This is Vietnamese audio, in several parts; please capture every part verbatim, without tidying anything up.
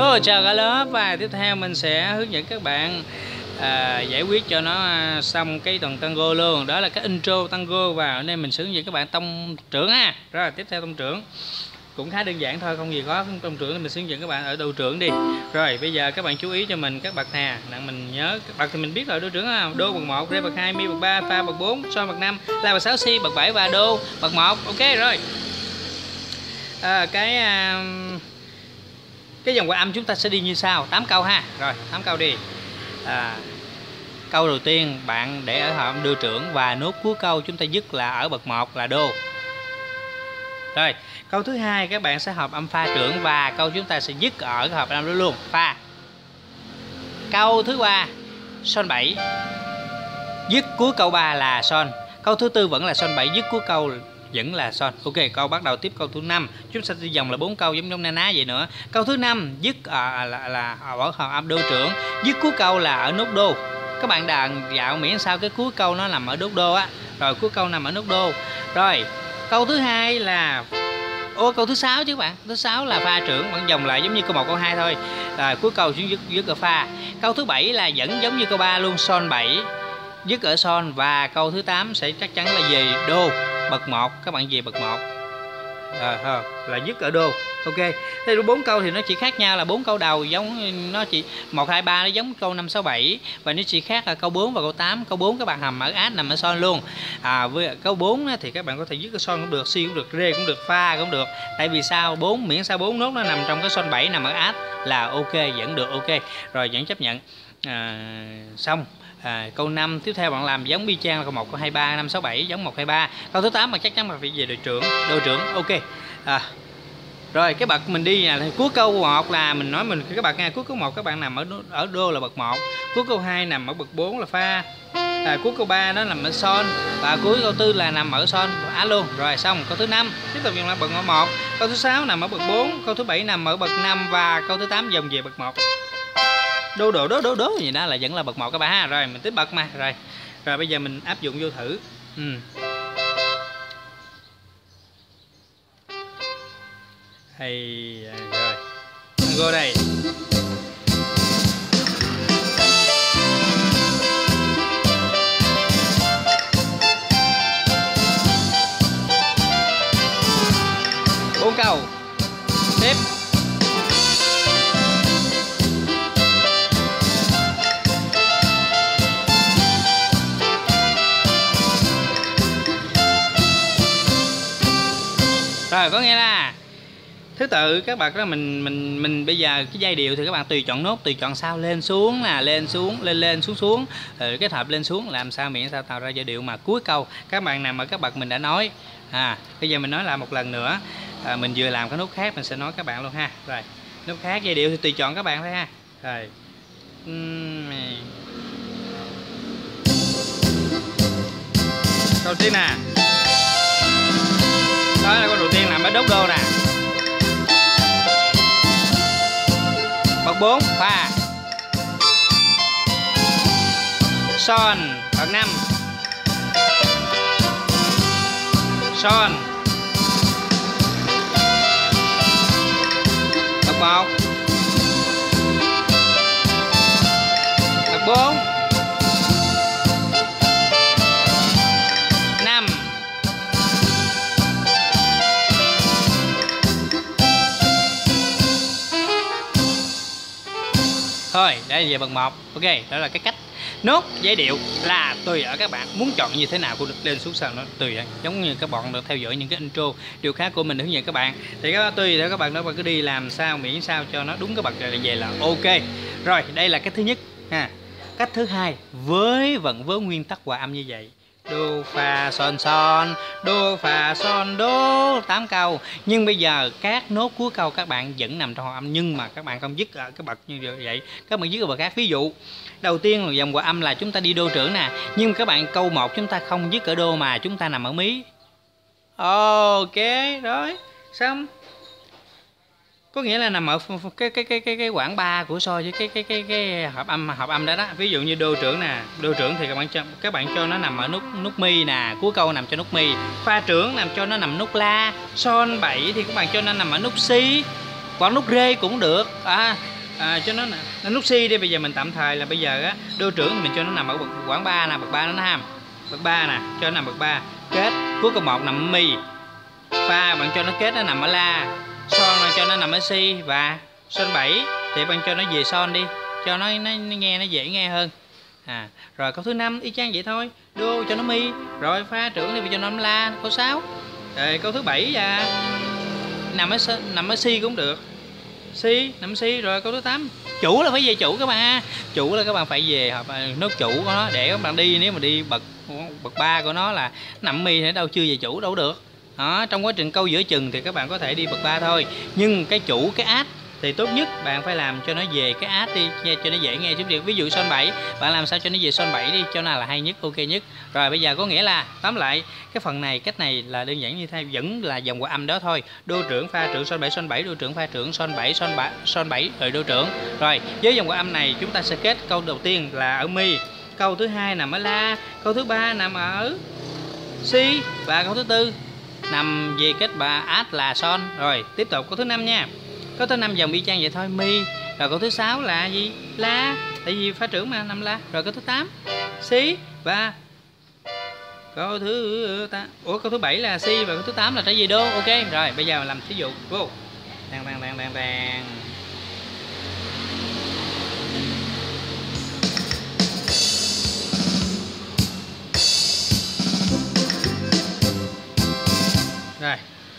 Hello, chào cả lớp. Và tiếp theo mình sẽ hướng dẫn các bạn à, giải quyết cho nó à, xong cái tuần tango luôn. Đó là cái intro tango vào, nên mình sẽ hướng dẫn các bạn tông trưởng ha. Rồi tiếp theo tông trưởng cũng khá đơn giản thôi, không gì khó. Tông trưởng thì mình sẽ hướng dẫn các bạn ở đầu trưởng đi. Rồi bây giờ các bạn chú ý cho mình các bậc nè, nặng mình nhớ các bậc thì mình biết rồi. Đô trưởng không? Đô bậc một, rê bậc hai, mi bậc ba, fa bậc bốn, sol bậc năm, la bậc sáu, si bậc bảy và đô bậc một. Ok rồi. À, cái à, cái dòng hòa âm chúng ta sẽ đi như sau, tám câu ha. Rồi tám câu đi. À, câu đầu tiên bạn để ở hợp âm đô trưởng và nốt cuối câu chúng ta dứt là ở bậc một là đô. Rồi câu thứ hai các bạn sẽ hợp âm pha trưởng và câu chúng ta sẽ dứt ở hợp âm đó luôn, pha. Câu thứ ba son bảy, dứt cuối câu ba là son. Câu thứ tư vẫn là son bảy, dứt cuối câu vẫn là son. Ok, câu bắt đầu tiếp câu thứ năm. Chúng ta đi vòng là bốn câu giống giống na ná vậy nữa. Câu thứ năm dứt à, là là ở hợp âm đô trưởng, dứt cuối câu là ở nốt đô. Các bạn đàn dạo miễn sao cái cuối câu nó nằm ở nốt đô á. Rồi cuối câu nằm ở nốt đô. Rồi, câu thứ hai là ô câu thứ sáu chứ các bạn. Thứ sáu là pha trưởng, vẫn vòng lại giống như câu một câu hai thôi. Rồi cuối câu xuống dứt dứt ở pha. Câu thứ bảy là vẫn giống như câu ba luôn, son bảy, dứt ở son. Và câu thứ tám sẽ chắc chắn là về đô bậc một, các bạn về bậc một à, à, là dứt ở đô. Ok, thế bốn câu thì nó chỉ khác nhau là bốn câu đầu giống nó chỉ một hai ba, nó giống câu năm sáu bảy, và nó chỉ khác là câu bốn và câu tám. Câu bốn các bạn hầm ở át nằm ở son luôn. À, với câu bốn thì các bạn có thể dứt ở son cũng được, si cũng được, rê cũng được, pha cũng được. Tại vì sao? bốn miễn sao bốn nốt nó nằm trong cái son bảy nằm ở át là ok, vẫn được. Ok rồi, vẫn chấp nhận. À, xong. À, câu năm tiếp theo bạn làm giống bi chang là câu một, câu hai, ba, năm, sáu, bảy giống một, hai, ba. Câu thứ tám mà chắc chắn là phải về đội trưởng, đô trưởng. Ok. À, rồi cái bậc mình đi là cuối câu một là mình nói mình các bạn nghe, cuối câu một các bạn nằm ở đô, ở đô là bậc một, cuối câu hai nằm ở bậc bốn là pha, à, cuối câu ba nó nằm ở son, và cuối câu tư là nằm ở son á luôn. Rồi xong. Câu thứ năm tiếp tục dùng là bậc một, câu thứ sáu nằm ở bậc bốn, câu thứ bảy nằm ở bậc năm và câu thứ tám dòng về bậc một. Đô đô đố đố đố gì đó là vẫn là bậc một các bạn ha. Rồi mình tiếp bậc mà. Rồi rồi bây giờ mình áp dụng vô thử. Ừ. Hay rồi. Tango đây. Bốn câu. Tiếp. Rồi có nghĩa là thứ tự các bạn đó, mình mình mình bây giờ cái giai điệu thì các bạn tùy chọn nốt, tùy chọn sao lên xuống là lên xuống, lên lên xuống xuống, rồi kết hợp lên xuống làm sao miễn sao tạo ra giai điệu mà cuối câu các bạn nằm ở các bậc mình đã nói. À bây giờ mình nói lại một lần nữa. À, mình vừa làm cái nốt khác mình sẽ nói các bạn luôn ha. Rồi nốt khác giai điệu thì tùy chọn các bạn thôi ha. Rồi uhm. Câu tiên nè, đó là câu đầu tiên nằm ở đốt đô nè, bậc bốn pha, son bậc năm, son bậc một, bậc bốn, năm. Thôi, đây là về bậc một. Ok, đó là cái cách nốt giai điệu là tùy ở các bạn muốn chọn như thế nào cũng được, lên xuống sao nó tùy đó. Giống như các bạn được theo dõi những cái intro điều khác của mình hướng dẫn các bạn thì các tùy theo các bạn đó, bạn cứ đi làm sao miễn sao cho nó đúng cái bậc này là về là ok. Rồi đây là cách thứ nhất ha. Cách thứ hai với vẫn với nguyên tắc hòa âm như vậy, đô phà son son, đô phà son đô, tám câu. Nhưng bây giờ các nốt cuối câu các bạn vẫn nằm trong hòa âm, nhưng mà các bạn không dứt ở cái bậc như vậy, các bạn dứt ở bậc khác. Ví dụ đầu tiên là dòng hòa âm là chúng ta đi đô trưởng nè, nhưng các bạn câu một chúng ta không dứt ở đô mà chúng ta nằm ở mí. Ok rồi xong. Có nghĩa là nằm ở cái cái cái cái cái quãng ba của so với cái cái cái cái hợp âm hợp âm đó đó. Ví dụ như đô trưởng nè, đô trưởng thì các bạn cho các bạn cho nó nằm ở nút nút mi nè, cuối câu nằm cho nút mi. Pha trưởng làm cho nó nằm nút la. Son bảy thì các bạn cho nó nằm ở nút si, còn nút rê cũng được. À, à, cho nó nó nút si đi. Bây giờ mình tạm thời là bây giờ á đô trưởng thì mình cho nó nằm ở bậc quãng ba nè, bậc ba nó ham bậc ba nè, cho nó nằm bậc ba. Kết cuối câu một nằm ở mi, fa bạn cho nó kết nó nằm ở la, son bạn cho nó nằm ở si, và son bảy thì bạn cho nó về son đi cho nó, nó, nó nghe nó dễ nghe hơn. À, rồi câu thứ năm y chang vậy thôi, đô cho nó mi, rồi pha trưởng thì cho nó la. Câu sáu rồi câu thứ bảy là nằm ở nằm ở si cũng được, si nằm si. Rồi câu thứ tám chủ là phải về chủ các bạn ha, chủ là các bạn phải về học nốt chủ của nó để các bạn đi. Nếu mà đi bậc bậc ba của nó là nằm mi thì đâu chưa về chủ đâu được đó. Trong quá trình câu giữa chừng thì các bạn có thể đi bậc ba thôi, nhưng cái chủ cái át thì tốt nhất bạn phải làm cho nó về cái át đi nghe cho nó dễ nghe chút. Ví dụ son bảy bạn làm sao cho nó về son bảy đi cho nó là hay nhất, ok nhất. Rồi bây giờ có nghĩa là tóm lại cái phần này cách này là đơn giản như thế, vẫn là dòng hòa âm đó thôi. Đô trưởng pha trưởng son bảy son bảy, đô trưởng pha trưởng son bảy son bảy son bảy rồi đô trưởng. Rồi với dòng hòa âm này chúng ta sẽ kết câu đầu tiên là ở mi, câu thứ hai nằm ở la, câu thứ ba nằm ở si, và câu thứ tư nằm về kết bà át là son. Rồi tiếp tục câu thứ năm nha. Câu thứ năm dòng y chang vậy thôi, mi. Rồi câu thứ sáu là gì? La, tại vì pha trưởng mà nằm la. Rồi câu thứ tám si, và câu thứ ta ủa câu thứ bảy là si, và câu thứ tám là trái gì đô. Ok rồi bây giờ làm thí dụ vô. Đàn đàn đàn đàn đàn. Rồi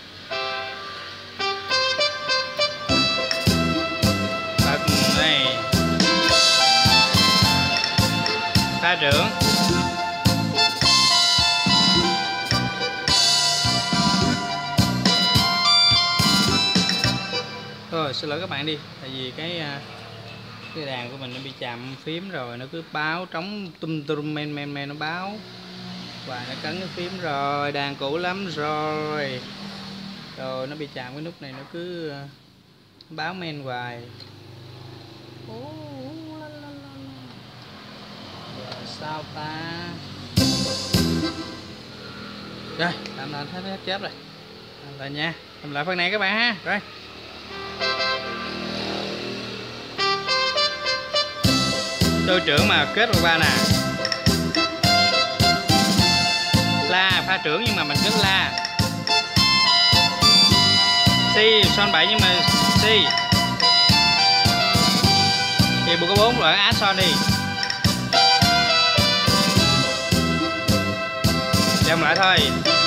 này pha trưởng, rồi xin lỗi các bạn đi, tại vì cái cái đàn của mình nó bị chạm phím rồi, nó cứ báo trống tum tum men men men nó báo và nó cấn cái phím rồi, đàn cũ lắm rồi, rồi nó bị chạm cái nút này nó cứ báo men hoài. Rồi sao ta? Rồi làm làm hết hết chớp rồi. Làm lại nha, làm lại phần này các bạn ha. Rồi đô trưởng mà kết vào ba nè, la pha trưởng nhưng mà mình kết la, si son bảy nhưng mà si thì buộc có bốn loại át son đi. Làm lại thôi.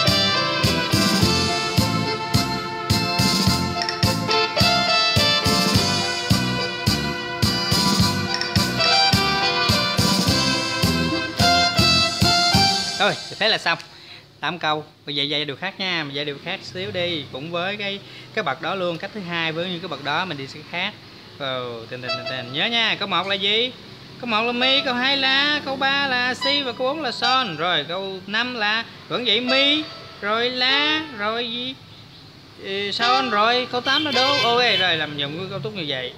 Rồi thế là xong tám câu. Bây giờ dạy điều khác nha, mình dạy điều khác xíu đi, cũng với cái cái bậc đó luôn. Cách thứ hai với những cái bậc đó mình đi sẽ khác. Rồi tình tình tình nhớ nha. Câu một là gì? Câu một là mi, câu hai là, câu ba là si, và câu bốn là son. Rồi câu năm là vẫn vậy, mi rồi la rồi gì ừ, son, rồi câu tám là đô. Ok rồi làm dùng cái câu túc như vậy.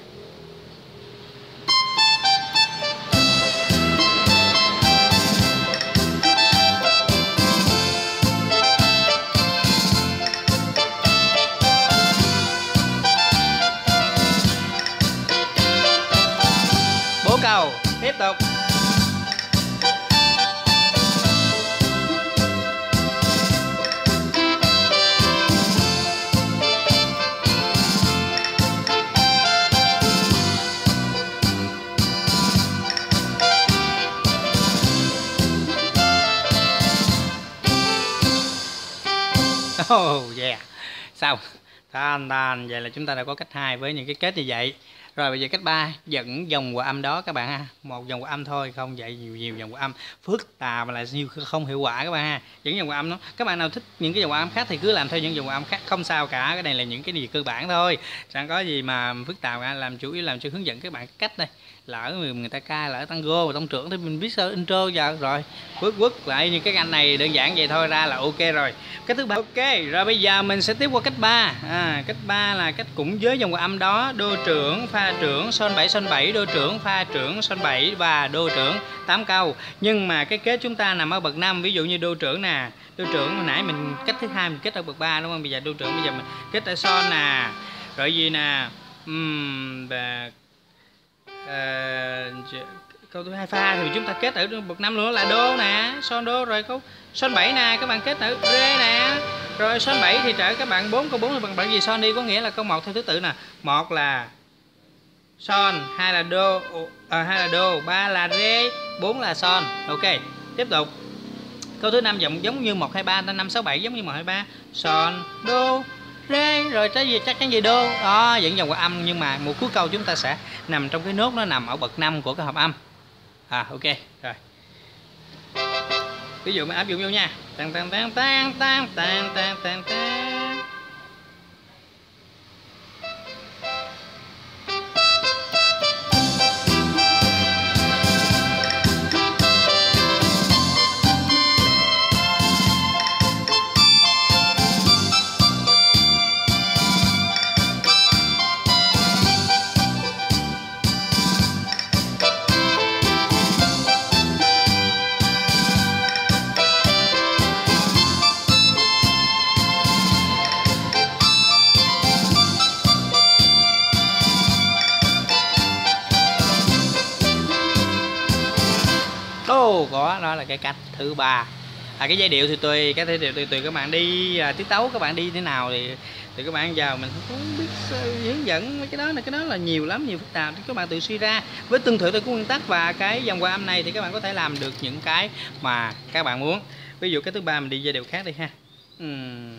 Bố cầu tiếp tục. Oh yeah, xong. Tan tan, vậy là chúng ta đã có cách hai với những cái kết như vậy. Rồi bây giờ cách ba dẫn dòng hòa âm đó các bạn ha, một dòng hòa âm thôi, không dạy nhiều nhiều dòng hòa âm phức tạp mà lại không hiệu quả các bạn ha. Dẫn dòng hòa âm đó, các bạn nào thích những cái dòng hòa âm khác thì cứ làm theo những dòng hòa âm khác, không sao cả. Cái này là những cái gì cơ bản thôi, chẳng có gì mà phức tạp cả. Làm chủ yếu làm cho hướng dẫn các bạn cách đây. Lỡ người, người ta ca lỡ tango và tông trưởng thì mình biết sơ intro giờ rồi quất quất lại như cái anh này đơn giản vậy thôi ra là ok rồi. Cái thứ ba ok rồi, bây giờ mình sẽ tiếp qua cách ba. À, cách ba là cách cũng với dòng hòa âm đó, đô trưởng pha trưởng son bảy son bảy, đô trưởng pha trưởng son bảy và đô trưởng tám câu. Nhưng mà cái kết chúng ta nằm ở bậc năm, ví dụ như đô trưởng nè, đô trưởng hồi nãy mình cách thứ hai mình kết ở bậc ba đúng không? Bây giờ đô trưởng bây giờ mình kết ở son nè, rồi gì nè, uhm, và à, câu thứ hai pha thì chúng ta kết ở bậc năm nữa là đô nè, son đô, rồi câu son bảy nè các bạn kết ở rê nè, rồi son bảy thì trở các bạn bốn, câu bốn là bằng bạn gì son đi, có nghĩa là câu một theo thứ tự nè, một là son, hai là đô, à, hai là đô, ba là rê, bốn là son. Ok, tiếp tục. Câu thứ năm giống giống như một hai ba, năm sáu bảy giống như một hai ba, son, đô, rê, rồi tới gì chắc chắn gì đô. Đó, vẫn dòng qua âm, nhưng mà một cuối câu chúng ta sẽ nằm trong cái nốt nó nằm ở bậc năm của cái hợp âm. À ok, rồi. Ví dụ mình áp dụng vô nha. Tan tan tan tan tan tan tan tan tan. Đô, có đó là cái cách thứ ba. À, cái giai điệu thì tùy, cái giai điệu tùy tùy các bạn đi à, tiết tấu các bạn đi thế nào thì thì các bạn vào mình không biết hướng dẫn mấy cái đó, là cái đó là nhiều lắm, nhiều phức tạp, các bạn tự suy ra với tuân thủ theo nguyên tắc và cái dòng hòa âm này thì các bạn có thể làm được những cái mà các bạn muốn. Ví dụ cái thứ ba mình đi giai điệu khác đi ha. uhm.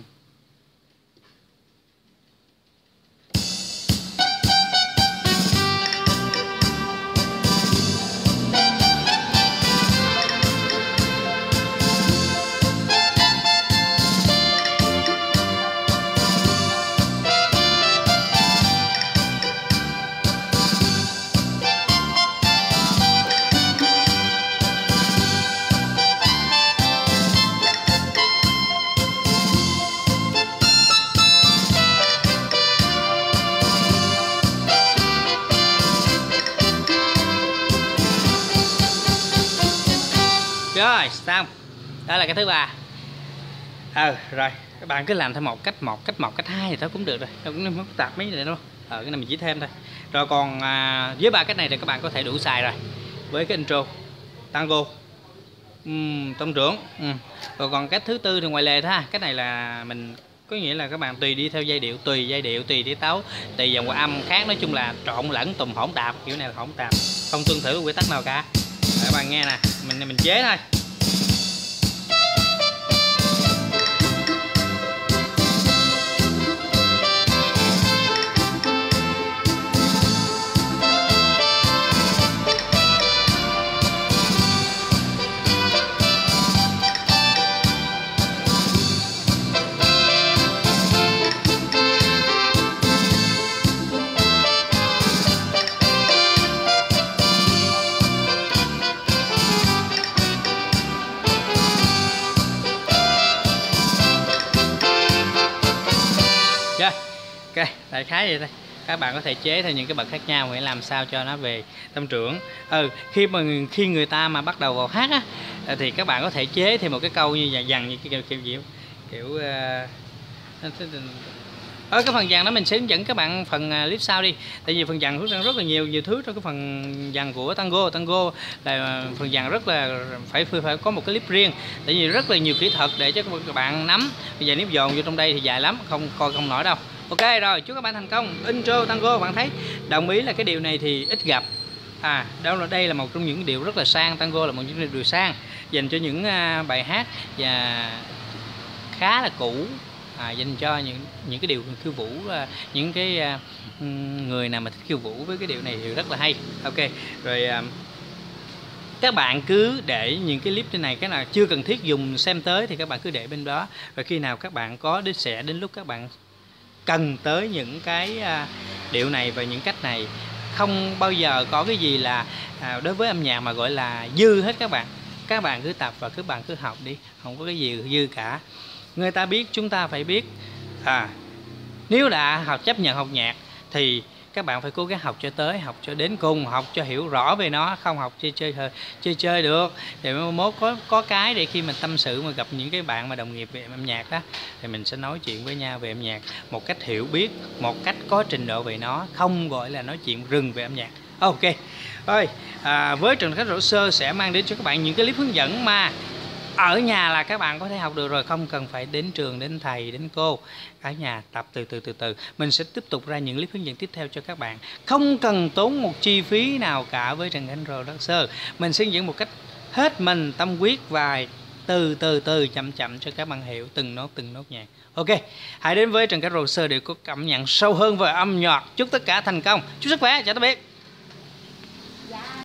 Rồi xong, đó là cái thứ ba. Ờ rồi các bạn cứ làm theo một cách một cách một cách hai thì thôi cũng được rồi, không phức tạp mấy này đâu. Ờ cái này mình chỉ thêm thôi. Rồi còn à, với ba cách này thì các bạn có thể đủ xài rồi với cái intro, tango, um, tông trưởng. um. Rồi còn cách thứ tư thì ngoài lề thôi ha. Cái này là mình có nghĩa là các bạn tùy đi theo giai điệu, tùy giai điệu, tùy tiết tấu, tùy dòng hòa âm khác, nói chung là trộn lẫn tùm hỗn tạp, kiểu này là hỗn tạp, không tuân thủ quy tắc nào cả. Rồi, các bạn nghe nè, mình mình chế thôi. Ok, đại khái vậy thôi. Các bạn có thể chế theo những cái bậc khác nhau để làm sao cho nó về tâm trưởng. Ừ, khi mà khi người ta mà bắt đầu vào hát á thì các bạn có thể chế thêm một cái câu như dằn như cái kiểu kiểu kiểu, kiểu uh, ở cái phần dằn đó mình sẽ hướng dẫn các bạn phần clip sau đi. Tại vì phần dằn rất, rất là nhiều nhiều thứ trong cái phần dằn của tango. Tango là phần dằn rất là phải phải có một cái clip riêng. Tại vì rất là nhiều kỹ thuật để cho các bạn nắm. Bây giờ nếu dồn vô trong đây thì dài lắm, không coi không nổi đâu. Ok rồi, chúc các bạn thành công. Intro tango bạn thấy, đồng ý là cái điều này thì ít gặp. À, đó là đây là một trong những điều rất là sang, tango là một những điều sang dành cho những uh, bài hát và khá là cũ, à, dành cho những những cái điều khiêu vũ, uh, những cái uh, người nào mà thích khiêu vũ với cái điều này thì rất là hay. Ok, rồi uh, các bạn cứ để những cái clip trên này, cái nào chưa cần thiết dùng xem tới thì các bạn cứ để bên đó. Rồi khi nào các bạn có đến sẽ đến lúc các bạn cần tới những cái uh, điệu này và những cách này. Không bao giờ có cái gì là à, đối với âm nhạc mà gọi là dư hết các bạn. Các bạn cứ tập và các bạn cứ học đi, không có cái gì dư cả. Người ta biết, chúng ta phải biết. À, nếu đã học chấp nhận học nhạc thì các bạn phải cố gắng học cho tới, học cho đến cùng, học cho hiểu rõ về nó, không học chơi chơi chơi chơi được. Thì mốt có có cái để khi mình tâm sự mà gặp những cái bạn mà đồng nghiệp về âm nhạc đó thì mình sẽ nói chuyện với nhau về âm nhạc một cách hiểu biết, một cách có trình độ về nó, không gọi là nói chuyện rừng về âm nhạc. Ok. Rồi, à, với Trần Khánh Rỗ Sơ sẽ mang đến cho các bạn những cái clip hướng dẫn mà ở nhà là các bạn có thể học được rồi, không cần phải đến trường, đến thầy, đến cô. Ở nhà tập từ từ từ từ. Mình sẽ tiếp tục ra những clip hướng dẫn tiếp theo cho các bạn. Không cần tốn một chi phí nào cả với Trần Khánh Rỗ Sơ. Mình sẽ hướng dẫn một cách hết mình tâm huyết và từ từ từ chậm chậm cho các bạn hiểu từng nốt từng nốt nhạc. Ok, hãy đến với Trần Khánh Rỗ Sơ để có cảm nhận sâu hơn về âm nhạc. Chúc tất cả thành công. Chúc sức khỏe, chào tạm biệt.